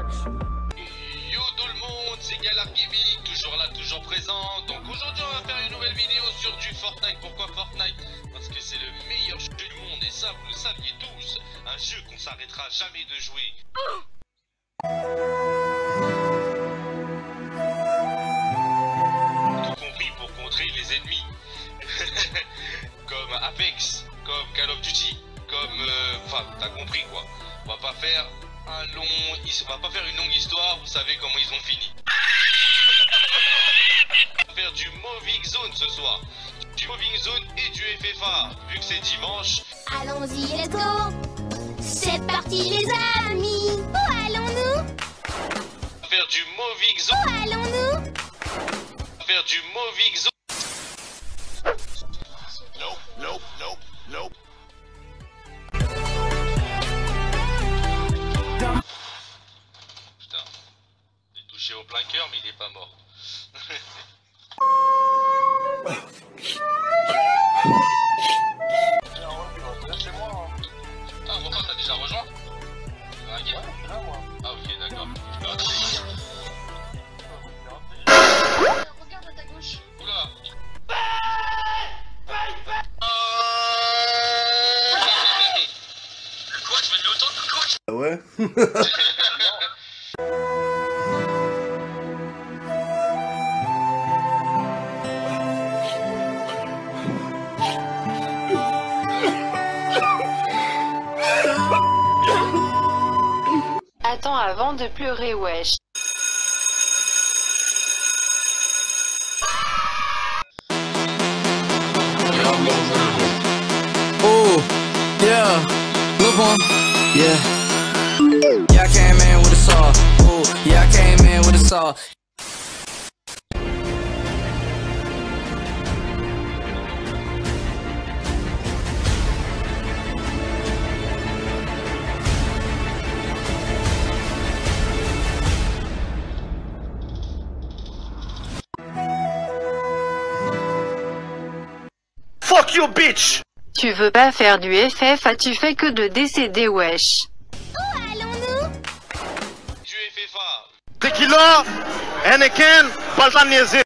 Yo tout le monde, c'est Galar Gaming, toujours là, toujours présent. Donc aujourd'hui on va faire une nouvelle vidéo sur du Fortnite. Pourquoi Fortnite? Parce que c'est le meilleur jeu du monde et ça vous le saviez tous. Un jeu qu'on s'arrêtera jamais de jouer. Tout compris pour contrer les ennemis. Comme Apex, comme Call of Duty, comme... Enfin, t'as compris quoi. On va pas faire une longue histoire, vous savez comment ils ont fini. On va faire du Moving Zone ce soir. Du Moving Zone et du FFA, vu que c'est dimanche. Allons-y, let's go. C'est parti les amis. Où allons-nous? On va faire du Moving Zone. Où allons-nous? On va faire du Moving Zone. Nope. Putain, j'ai touché au plein cœur mais il est pas mort. Ah, Romain, t'as déjà rejoint? Ouais, je suis là, moi. Ah, ok, d'accord. Regarde à ta gauche. Oula. Quoi, tu m'as mis autant de coups? Ah ouais. Attends avant de pleurer, wesh. Oh, yeah, look on, yeah. Yeah, I came in with a saw. Oh, yeah, I came in with a saw. Fuck you, bitch! Tu veux pas faire du FF, tu fais que de décéder, wesh. Où allons-nous? Du FFA. Tequila, Heineken, pas le temps de niaiser.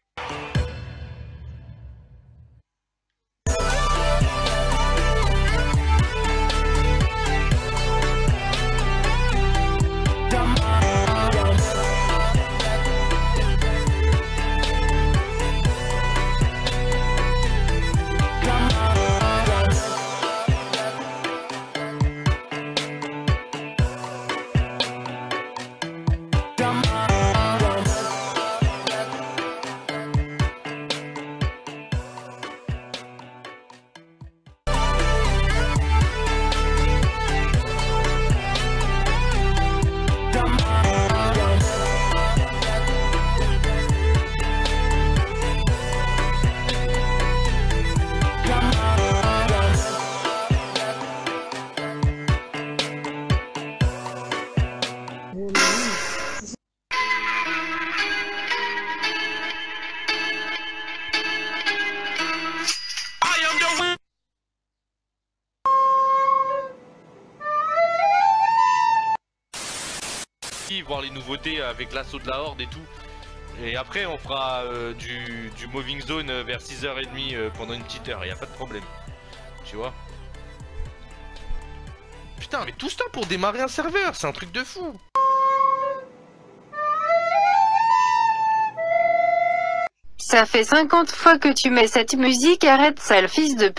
Voir les nouveautés avec l'assaut de la horde et tout. Et après on fera du Moving Zone vers 6h30 pendant une petite heure, y a pas de problème. Tu vois. Putain, mais tout ce temps pour démarrer un serveur, c'est un truc de fou. Ça fait 50 fois que tu mets cette musique, arrête sale fils de p...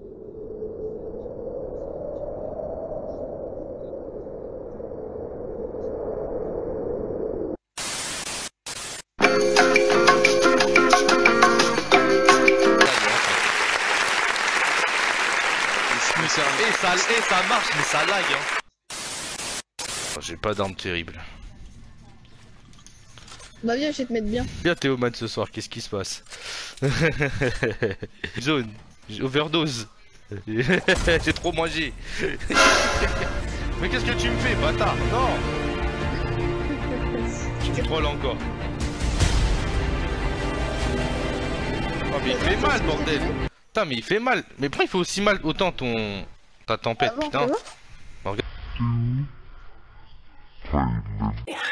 Et ça marche, mais ça lag hein. J'ai pas d'arme terrible. Bah viens, je vais te mettre bien. Viens Théoman ce soir, qu'est-ce qui se passe? Zone, overdose. J'ai trop mangé. Mais qu'est-ce que tu me fais, bâtard? Non. Tu trolles encore. Oh mais il fait mal, bordel. Putain mais il fait mal. Mais pourquoi il fait aussi mal autant ta tempête, putain? Regarde.